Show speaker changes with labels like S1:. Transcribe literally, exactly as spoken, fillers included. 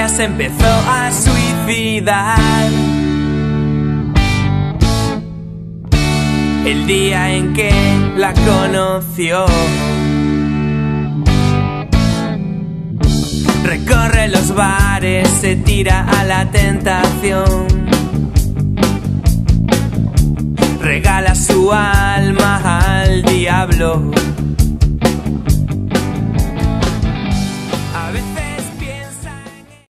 S1: ella se empezó a suicidar. El día en que la conoció, recorre los bares, se tira a la tentación, regala su alma al diablo.